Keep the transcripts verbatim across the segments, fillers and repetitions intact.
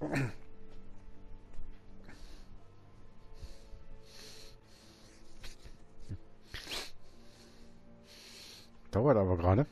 Dauert aber gerade.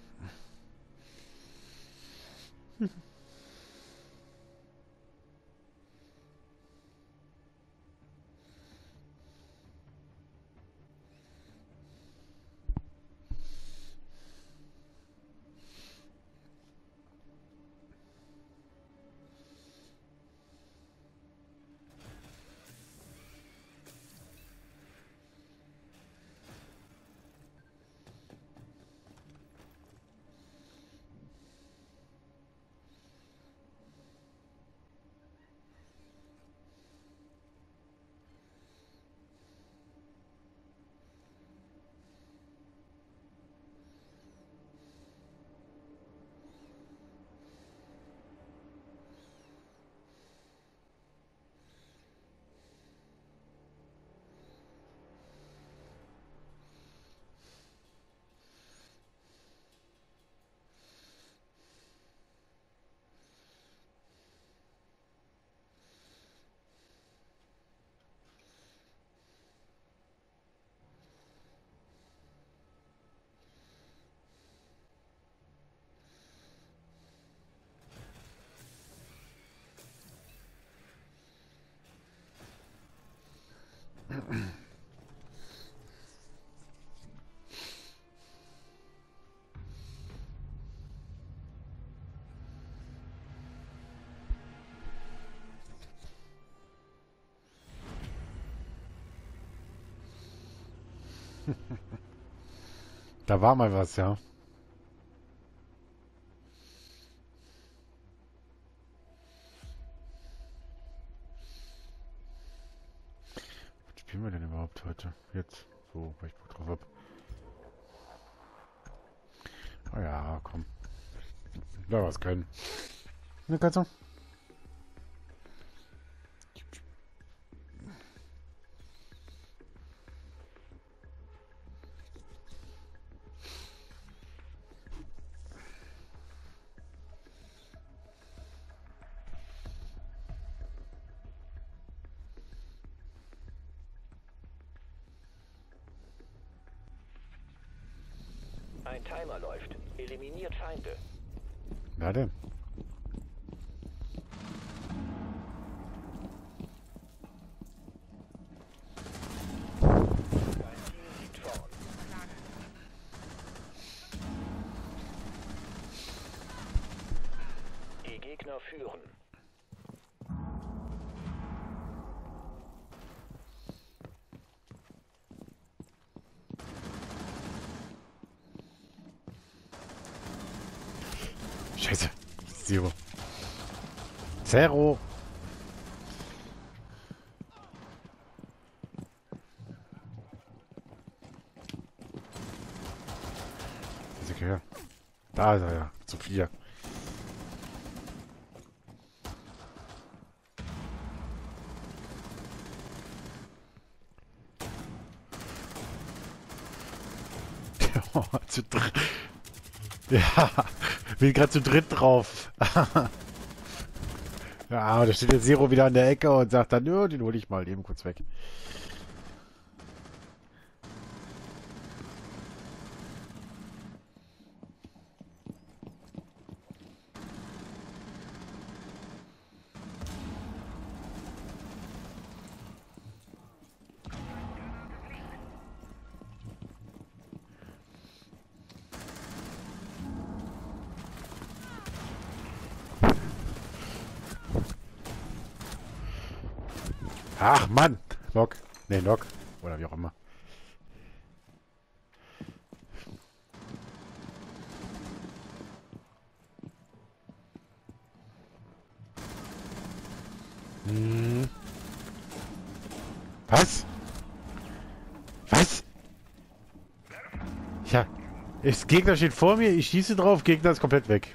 Da war mal was, ja. Was spielen wir denn überhaupt heute? Jetzt, so, weil ich Bock drauf hab. Oh ja, komm. Da was können. Ne, Katze? Ein Timer läuft. Eliminiert Feinde. Na denn. Dein Team liegt vorn. Die Gegner führen. Scheiße. Zero. Zero. Diese her. Da ist er ja. Zu vier. zu dritt. Ja, bin gerade zu dritt drauf. Ja, da steht der Zero wieder an der Ecke und sagt dann, nö, den hole ich mal eben kurz weg. Ach, Mann! Lock. Ne, Lock. Oder wie auch immer. Hm. Was? Was? Ja. Das Gegner steht vor mir, ich schieße drauf, Gegner ist komplett weg.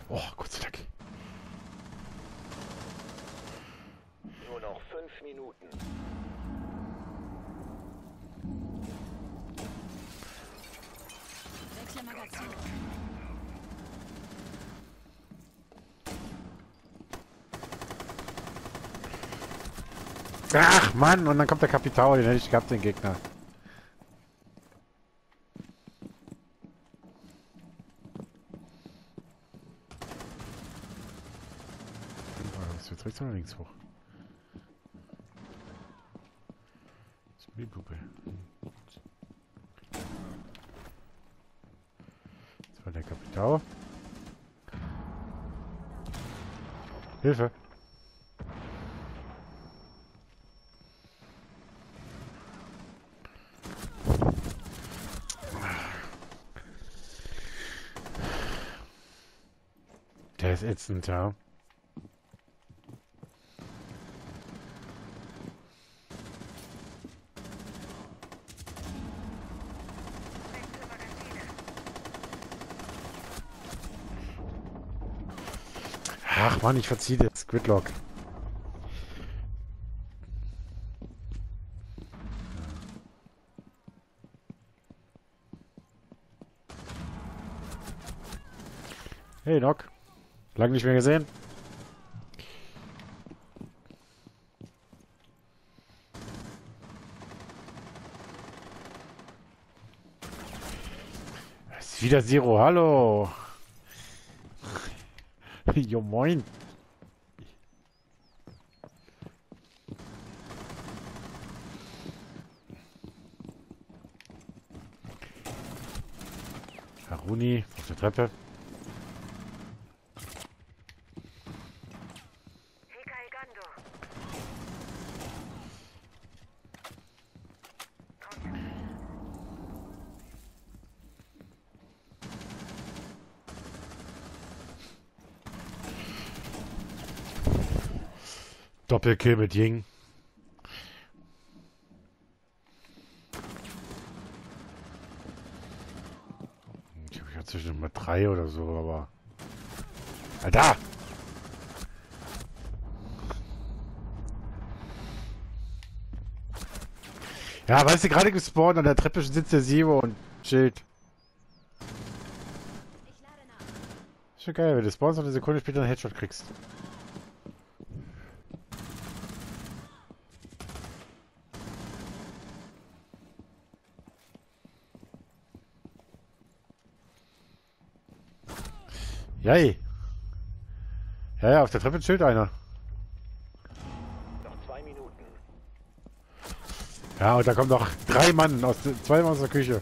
Oh, Gott sei Dank. Nur noch fünf Minuten. Wechsle Magazin. Ach, Mann, und dann kommt der Kapital, den hätte ich gehabt, den Gegner. Ist jetzt rechts oder links hoch? Das ist die Puppe. Das war der Kapital. Hilfe! Der ist ätzend, ja. Ach Mann, ich verziehe das Gridlock. Hey Nock. Lang nicht mehr gesehen. Es ist wieder Zero. Hallo. Jo moin. Haruni auf der Treppe. Doppelkill mit Ying. Ich habe ja zwischen Nummer drei oder so, aber... Alter! Ja, weißt du, gerade gespawnt, an der Treppe sitzt der Zero und chillt. Ist schon geil, wenn du spawnst und eine Sekunde später einen Headshot kriegst. Jai. Ja, ja, auf der Treppe chillt einer. Noch zwei Minuten. Ja, und da kommen noch drei Mann aus der, zwei Mann aus der Küche.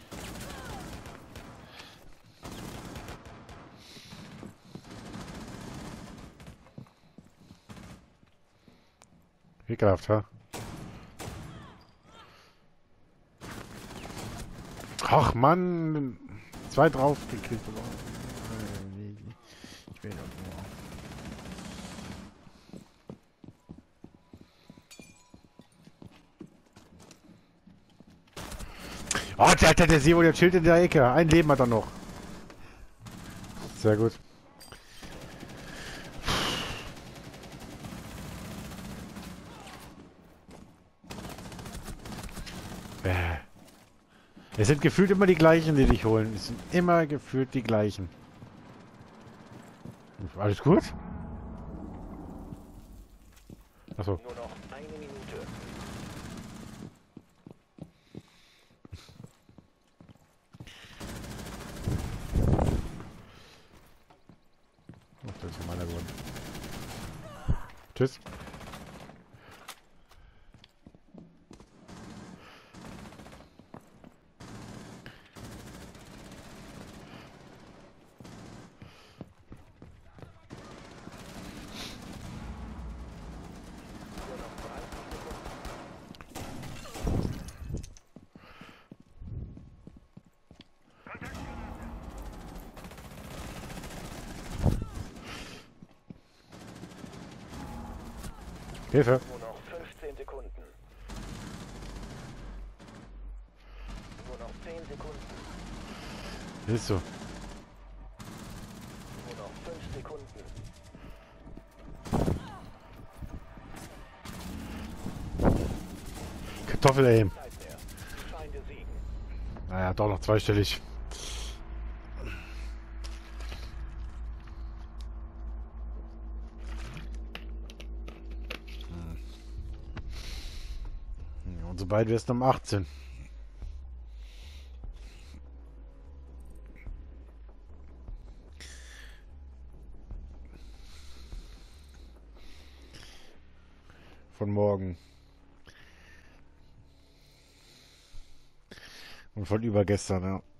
Ekelhaft, ha? Ach Mann, zwei drauf gekriegt. Ich will doch nur. Oh, der, der, der Zero, der chillt in der Ecke. Ein Leben hat er noch. Sehr gut. Äh. Es sind gefühlt immer die gleichen, die dich holen. Es sind immer gefühlt die gleichen. Alles gut? Achso. Nur noch eine Minute. Oh, das ist meiner geworden. Tschüss. Hilfe. Nur noch fünfzehn Sekunden. Nur noch zehn Sekunden. Hilfst du? Nur noch fünf Waffel-Aim. Zeit mehr. Die Feinde siegen. Naja, doch noch zweistellig. Hm. Ja, und sobald wir es um achtzehn. Von morgen. Und von übergestern, ja.